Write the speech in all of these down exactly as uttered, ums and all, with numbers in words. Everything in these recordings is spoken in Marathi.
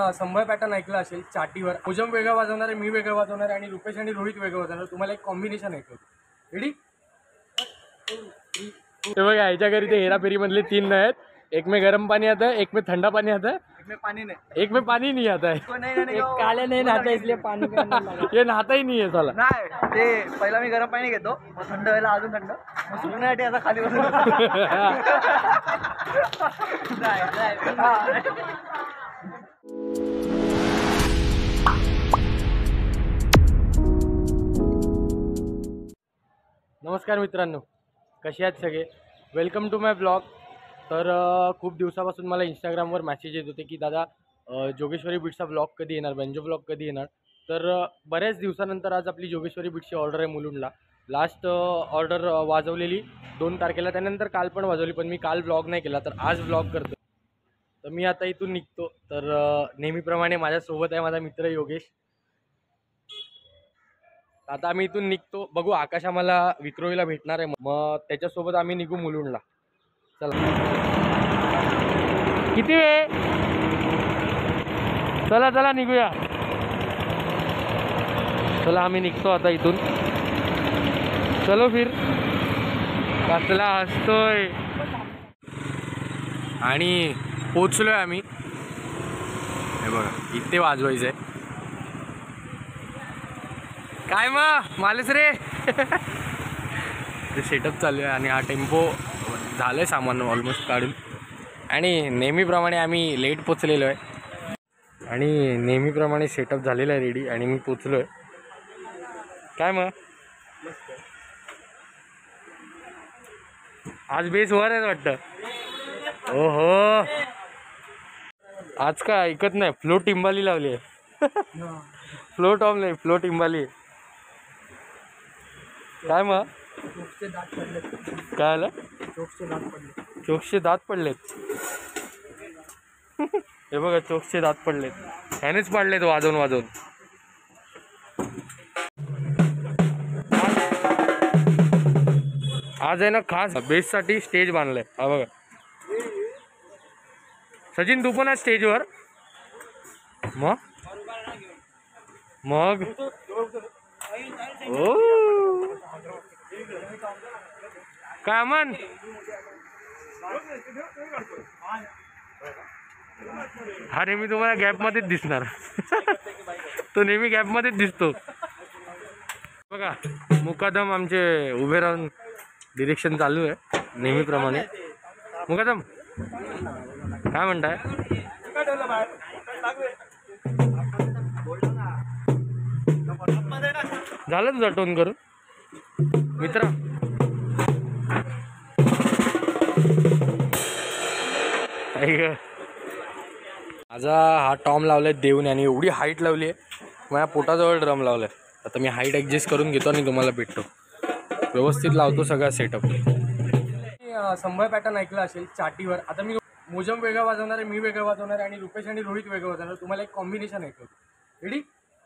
संभय पॅटर्न ऐकलं असेल चाटीवर. मुजम वेगळं वाजवणार आहे, मी वेगळं वाजवणार आहे आणि रुपेश आणि रोहित वेगळं वाजवणार. तुम्हाला एक कॉम्बिनेशन ऐकवतो. रेडी? हे बघा, ह्याच्या घरी ते हेराफेरी मधले तीन आहेत. एक में गरम पानी आता है, एक में ठंडा पानी आता है, एक में पानी नहीं एक में पानी नहीं आता है. एक काले नहीं नहाता इसलिए पानी ये नहाता ही नहीं है साला. नाही, ते पहिला मी गरम पाणी घेतो, मग थंड व्हायला अजून थंड, मग सुकण्यासाठी आता खाली बसून नमस्कार मित्रांनो, कसे आहात सगळे? Welcome to my blog. तर खूप दिवसापासून मला इंस्टाग्रामवर मेसेज येत होते की दादा जोगेश्वरी बीटचा ब्लॉग कधी येणार, बेंजो ब्लॉग कधी येणार. तर बऱ्याच दिवसानंतर आज आपली जोगेश्वरी बीटची ऑर्डर आहे मुलुंडला. लास्ट ऑर्डर वाजवलेली दोन तारखेला, त्यानंतर काल पण वाजवली, पण मी काल ब्लॉग नाही केला, तर आज ब्लॉग करतो. तर मी आता इथून निघतो. तर नेहमीप्रमाणे माझ्यासोबत आहे माझा मित्र योगेश. आता आम्ही इथून निघतो. बघू, आकाश आम्हाला विक्रोळीला भेटणार आहे, मग त्याच्यासोबत आम्ही निघू मुलुंडला. चला, किती वेळ? चला चला निघूया. चला आम्ही निघतो आता इथून. चलो फिर. कसला हसतोय. आणि पोचलोय आम्ही. हे बघा, इथे वाजवायचं आहे. काय मग मालस रे? ते सेटअप चालू आहे आणि हा टेम्पो झालं आहे सामान ऑलमोस्ट काढून. आणि नेहमीप्रमाणे आम्ही लेट पोचलेलो आहे आणि नेहमीप्रमाणे सेटअप झालेलं आहे रेडी आणि मी पोचलो आहे. काय मग आज बेस वर आहे वाटतं. ओहो, आज काय ऐकत नाही. फ्लो टिंबाली लावली आहे. फ्लो टॉम नाही, फ्लो टिंबाली. काय मग काय आलं? चोखचे दात पडलेत. हे बघा, चोखचे दात पडलेत. ह्यानेच पडलेत वाजवून वाजवून. आज आहे ना खास बेससाठी स्टेज बांधलाय. हा बघा, सचिन तू पण आहे स्टेजवर. मग मग ओ काय मन हा नेहमी तुम्हाला गॅप मध्येच दिसणार. तो नेहमी गॅप मध्येच दिसतो. बघा, मुकादम आमचे उभे राहून डिरेक्शन चालू आहे नेहमीप्रमाणे. मुकादम काय म्हणताय? झालं तुझा टोन करून मित्रा? माझा हा टॉम लावलाय देऊन आणि एवढी हाईट लावली आहे. माझ्या पोटाजवळ ड्रम लावलाय. आता मी हाईट ॲडजस्ट करून घेतो आणि तुम्हाला भेटतो. व्यवस्थित लावतो सगळा सेटअप. संभय पॅटर्न ऐकलं असेल चाटीवर. आता मी मुजम वेगळं वाजवणार आहे, मी वेगळं वाजवणार आहे आणि रुपेश आणि रोहित वेगळं वाजवणार. तुम्हाला एक कॉम्बिनेशन ऐकवतो. रेडी?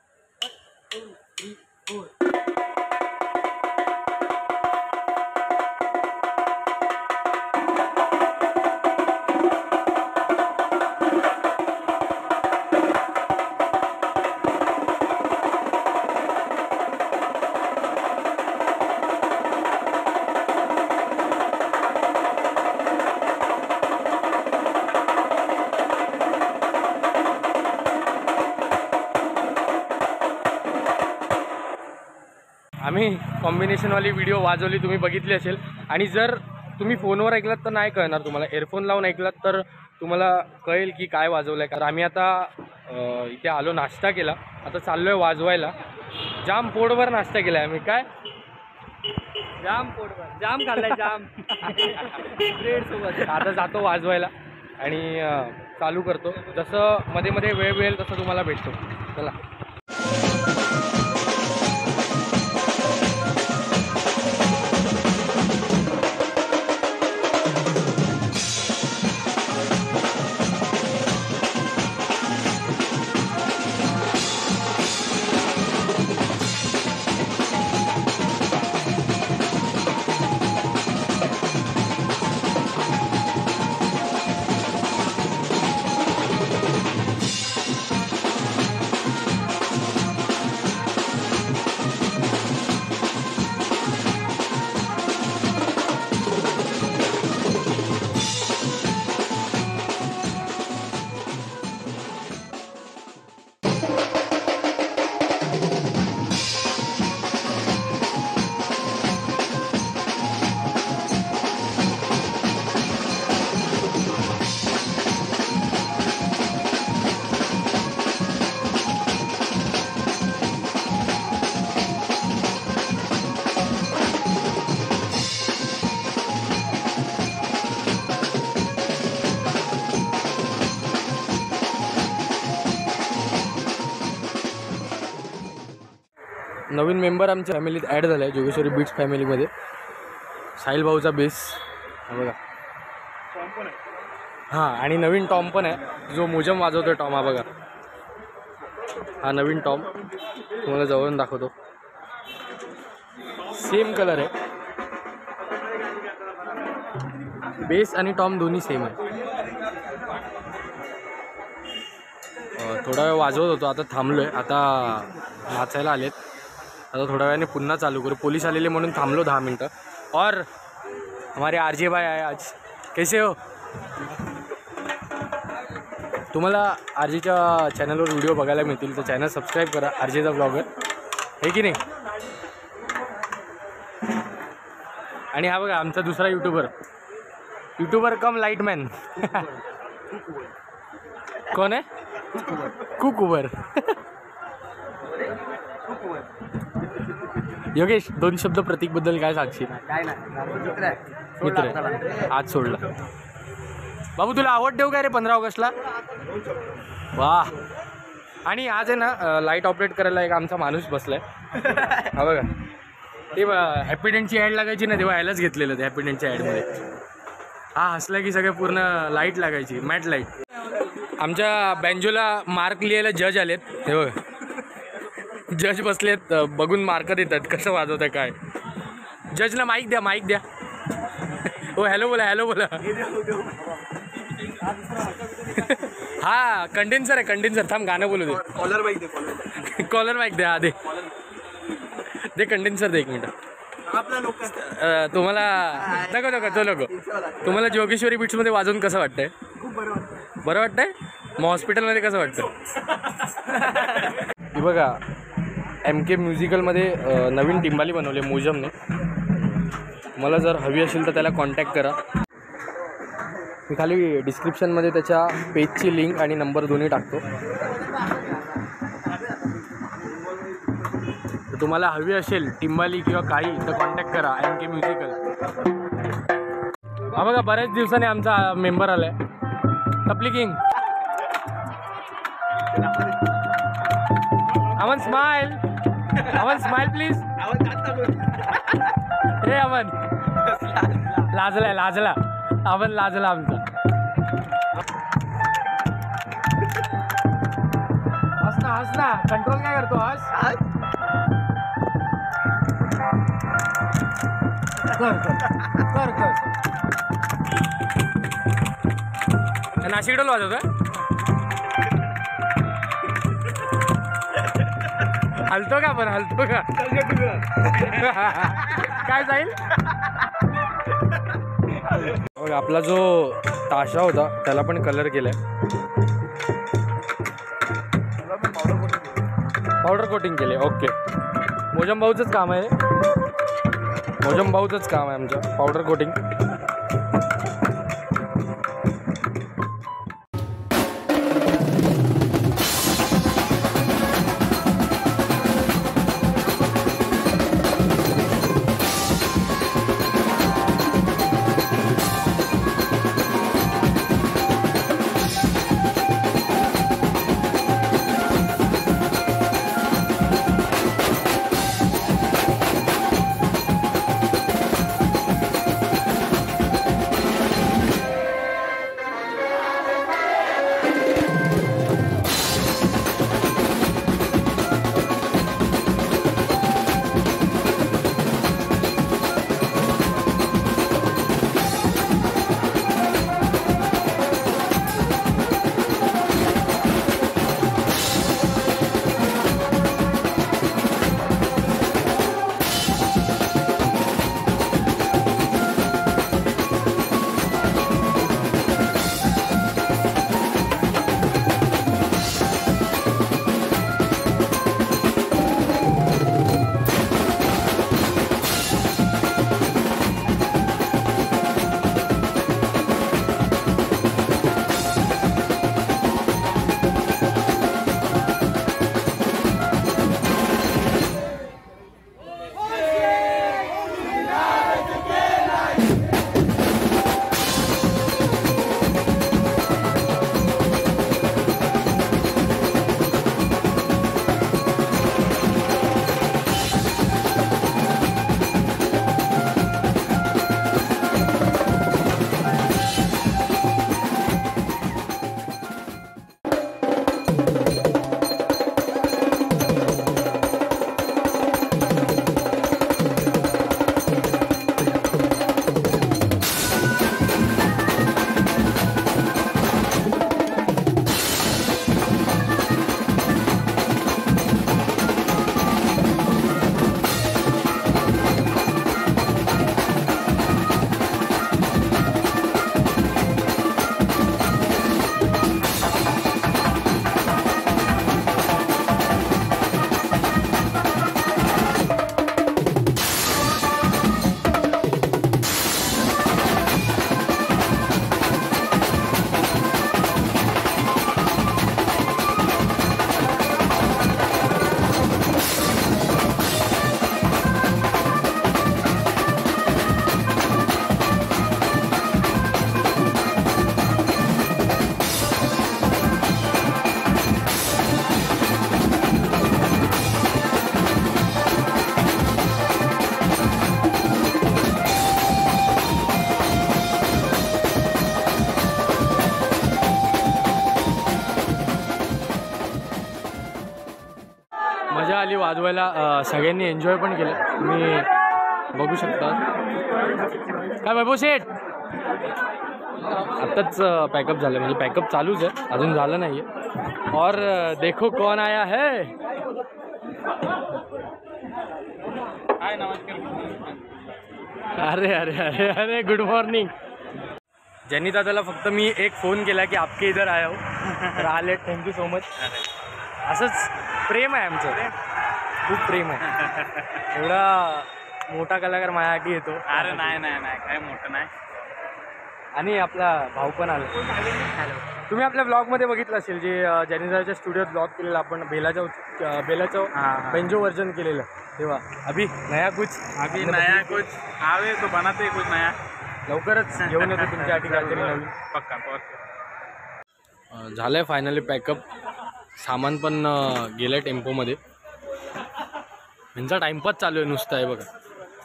आम्ही कॉम्बिनेशनवाली व्हिडिओ वाजवली, तुम्ही बघितली असेल. आणि जर तुम्ही फोनवर ऐकलात तर नाही कळणार तुम्हाला. एअरफोन लावून ऐकलात तर तुम्हाला कळेल की काय वाजवलं आहे. कारण आम्ही आता इथे आलो, नाश्ता केला, आता चाललो आहे वाजवायला. जाम पोटभर नाश्ता केला आहे आम्ही. काय जाम पोटभर जाम खाल्लाय जाम ब्रेड सोबत. आता जातो वाजवायला आणि चालू करतो. जसं मध्ये मध्ये वेळ मिळेल तसं तुम्हाला भेटतो. चला. नवीन मेंबर आमच्या फॅमिलीत ॲड झाला आहे जोगेश्वरी बीट्स फॅमिलीमध्ये. साहिल भाऊचा बेस हा बघा. हां आणि नवीन टॉम पण आहे जो मोजम वाजवतो. टॉम हा बघा, हा नवीन टॉम तुम्हाला जवळून दाखवतो. सेम कलर आहे, बेस आणि टॉम दोन्ही सेम आहे. थोडा वेळ वाजवत होतो, आता थांबलो आहे. आता नाचायला आलेत, आता थोड्या वेळाने पुन्हा चालू करू. पोलीस आलेले म्हणून थांबलो दहा मिनटं. और हमारे आर जे भाई आहे आज. कैसे हो? तुम्हाला आर जेच्या चॅनलवर व्हिडिओ बघायला मिळतील तर चॅनल सबस्क्राईब करा. आर जेचा ब्लॉगर आहे की नाही. आणि हा बघा आमचा दुसरा यूट्यूबर यूट्यूबर कम लाईटमॅन. कोण आहे? कुकुबर. योगेश दोन शब्द प्रतीकबद्दल काय सांगशील? काय नाही, मित्र आहे, आज सोडला. बाबू तुला आवड देऊ काय रे पंधरा ऑगस्टला? वाह. आणि आज आहे ना लाईट ऑपरेट करायला एक आमचा माणूस बसलाय. हा बघा, ते हॅपीडेंटची ॲड लागायची ना तेव्हा यायलाच घेतलेलं ते हॅपीडेंटच्या ॲडमध्ये. हा हसला की सगळे पूर्ण लाईट लागायची, मॅट लाईट. आमच्या बँजोला मार्क लिहायला जज आलेत. हे बघ जज बसलेत, बघून मार्क देतात कसं वाजवत आहे काय. जजला माईक द्या, माईक द्या. हो हॅलो बोला, हॅलो बोला. हा कंडेन्सर आहे, कंडेन्सर. थांब गाणं बोलू दे. कॉलर माईक दे, कॉलर माईक द्या दे दे कंडेन्सर दे एक मिनटं. आपला लोक तुम्हाला नको नको तो नको तुम्हाला जोगेश्वरी बीट्समध्ये वाजवून कसं वाटतंय? खूप बरं वाटतं. बरं वाटतंय? मग हॉस्पिटलमध्ये कसं वाटतं? हे बघा एम के म्युझिकलमध्ये नवीन टिंबाली बनवली मोजमने. मला जर हवी असेल तर त्याला कॉन्टॅक्ट करा. मी खाली डिस्क्रिप्शनमध्ये त्याच्या पेजची लिंक आणि नंबर दोन्ही टाकतो. तर तुम्हाला हवी असेल टिंबाली किंवा काही तर कॉन्टॅक्ट करा एम के म्युझिकल. हा बघा बऱ्याच दिवसाने आमचा मेंबर आला आहे टपली king. Aman smile, Aman smile please. हे अमन लाजला लाजला अमन लाजला आमचा. हस ना हस ना, कंट्रोल काय करतो? हस कर कर कर कर. नाशिक डोल वाजवतो. हलतो का पण हलतो का? काय जाईल? आपला जो ताशा होता त्याला पण कलर केलाय, पावडर कोटिंग केले. ओके मोजम भाऊचंच काम आहे, मोजम भाऊचंच काम आहे आमचं पावडर कोटिंग. फायनली वाजवायला अ, सगळ्यांनी एन्जॉय पण केलं. तुम्ही बघू शकता. काय वैभव शेठ आत्ताच पॅकअप झालं, म्हणजे पॅकअप चालूच आहे, अजून झालं नाही आहे. और देखो कौन आया है. अरे अरे अरे अरे गुड मॉर्निंग. जॅनी दादाला फक्त मी एक फोन केला की आपके इधर आया हो, तर आले. Thank you so much. असंच प्रेम आहे आमचं, खूप प्रेम आहे. एवढा मोठा कलाकार माझ्यासाठी येतो. अरे नाही नाही नाही काय मोठं नाही. आणि आपला भाऊ पण आला. तुम्ही आपल्या ब्लॉगमध्ये बघितलं असेल जे जॅनी दादाच्या स्टुडिओत ब्लॉग केलेला आपण बेलाच्या अ, बेलाचं बेंजो वर्जन केलेलं तेव्हा. अभि नया कुछ अभी नया कुछ आवे तो बनाते कुछ नया. लवकरच घेऊन येतो तुमच्यासाठी काहीतरी नवीन. पक्का पक्का. अ, झालंय फायनली पॅकअप. सामान पण अ, गेलंय टेम्पोमध्ये. ह्यांचा टाइमपास चालू आहे नुसतं आहे बघा.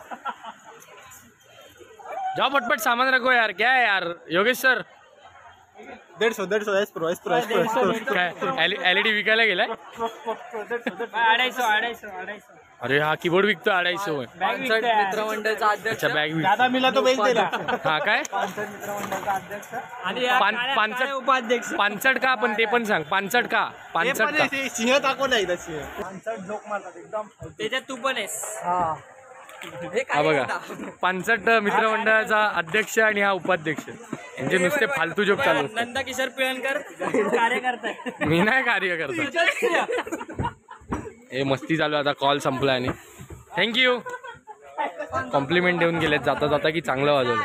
जाओ पटपट सामान रखो यार. क्या है यार योगेश सर. दीड सौ दीड सौ S pro S pro S pro काय एल ई डी विकायला गेलाय. अडाईसो अडाईसो अडाईसो अरे हा कीबोर्ड विकतो अडाईसो. मित्रमंडळाचा अध्यक्ष अच्छा बॅग विकतो. दादा मिला तो बेच दिला. हा काय मित्रमंडळाचा अध्यक्ष आणि या पान- काळ्या- पानसट- काळ्या उपाध्यक्ष पानसट का पण ते पण सांग. पानसट का पानसट का. सिंह दाखवला एकदा सिंह पानसट जोक मारतात एकदम. त्याच्यात तू पण आहेस. हा हा बघा पानसट मित्रमंडळाचा अध्यक्ष आणि हा उपाध्यक्ष यांचे नुसते फालतू जोक चालू असतात. नंदा किशोर पिळणकर कार्यकर्ता आहे. मी नाही कार्य करतो. हे मस्ती चालू आहे. आता कॉल संपला आणि थँक्यू. कॉम्प्लिमेंट देऊन गेलेत जाता जाता की चांगलं वाजवलं.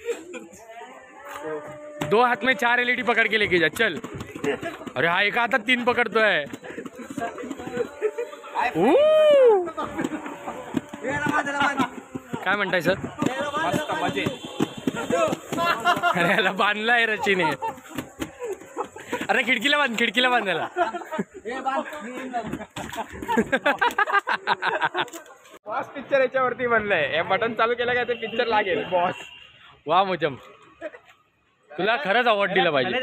दो हात में चार एल ई डी पकड के लेके जा चल. अरे हा एका हातात तीन पकडतोय. ऊ! काय म्हणताय सर. मस्त मजे. अरे याला बांधलाय रचीने. अरे खिडकीला बांध खिडकीला बांधायला. बॉस पिक्चर याच्यावरती बनलंय. हे बटन चालू केलं का ते पिक्चर लागेल बॉस. वा मुजम तुला खरंच अवॉर्ड दिला पाहिजे.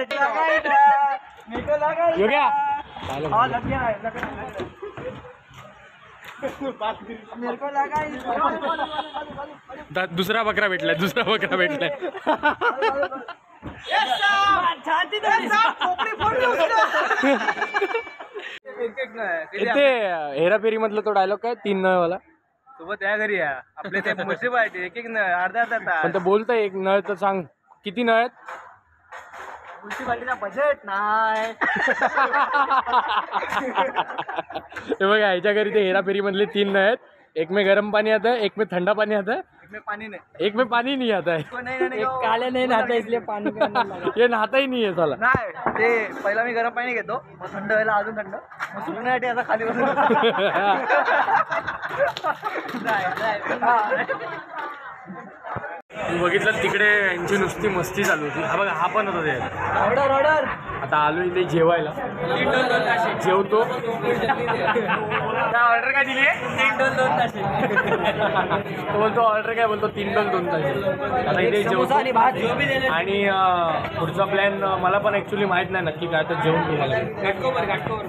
योग्या द- दुसरा बकरा भेटलाय दुसरा बकरा भेटलाय. ते हेराफेरी मधला तो डायलॉग काय तीन नळ वाला. सोबत या घरी या आपले ते मुसीब आहे ते एक एक अर्धा अर्धा तास. पण ते बोलतंय एक नळ तर सांग किती नळ आहेत. म्युन्सिपाल्टीचा बजेट नाही. हे बघा ह्याच्या घरी ते हेराफेरी मधले तीन नळ आहेत. एक में गरम पानी आता है, एक में ठंडा पानी आता है, इसमें पाणी नाही. एक में पानी नहीं आता है. तो नाही नाही, नाही एक काले नाही नहाता इसलिए पाणी का नाही लागत. ये नहाता ही नहीं है साला. नाही ते पहिला मी गरम पाणी घेतो मग थंड व्हायला अजून थंड मग सुकण्यासाठी आता खाली बसून नाही, नाही. तू बघितलं तिकडे यांची नुसती मस्ती चालू होती. हा बघा हा पण होता ते. ऑर्डर ऑर्डर आता आलो इथे जेवायला. जेवतो. काय ऑर्डर काय दिली. तीन दोन दोन तास तो बोलतो ऑर्डर काय बोलतो तीन दोन दोन तास. आता इथे जेवतो आणि भात जो बी दिले आणि अं, पुढचा प्लॅन मला पण ऍक्च्युली माहित नाही नक्की काय, तर जेवण तुम्हाला. घाटकोपर घाटकोपर.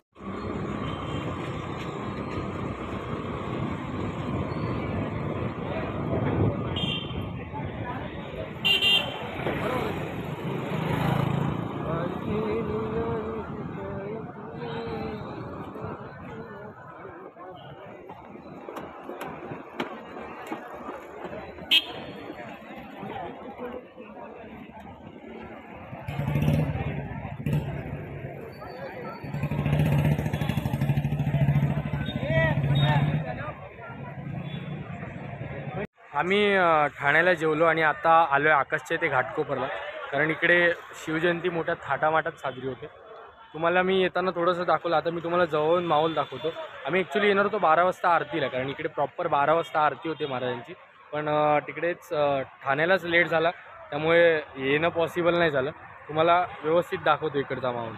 आम्ही अं, ठाण्याला जेवलो आणि आता आलो आहे आकाशच्या ते घाटकोपरला, कारण इकडे शिवजयंती मोठ्या थाटामाटात साजरी होते. तुम्हाला मी येताना थोडंसं दाखवलं. आता मी तुम्हाला जवळून माहोल दाखवतो. आम्ही ॲक्च्युली येणार होतो बारा वाजता आरतीला, कारण इकडे प्रॉपर बारा वाजता आरती होते महाराजांची. पण अं, तिकडेच अं, ठाण्यालाच लेट झाला, त्यामुळे येणं पॉसिबल नाही झालं. तुम्हाला व्यवस्थित दाखवतो इकडचा माहोल.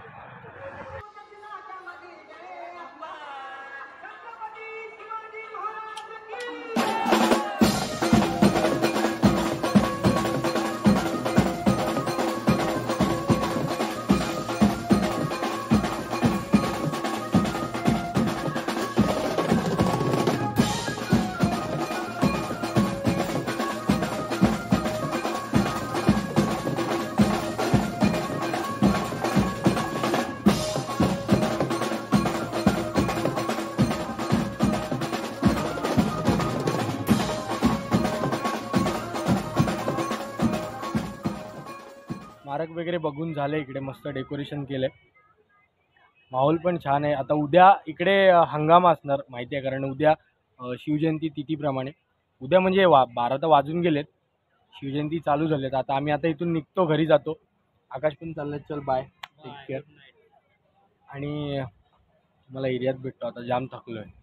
पार्क वगैरे बघून झालं. इकडे मस्त डेकोरेशन केलं आहे. माहोल पण छान आहे. आता उद्या इकडे अ, हंगामा असणार माहिती आहे, कारण उद्या अ, शिवजयंती तिथीप्रमाणे उद्या म्हणजे वा बारा तर वाजून गेलेत, शिवजयंती चालू झालेत. आता आम्ही आता इथून निघतो, घरी जातो. आकाश पण चाललाय. चल बाय, टेक केअर. आणि मला एरियात भेटतो आता, जाम थकलो आहे.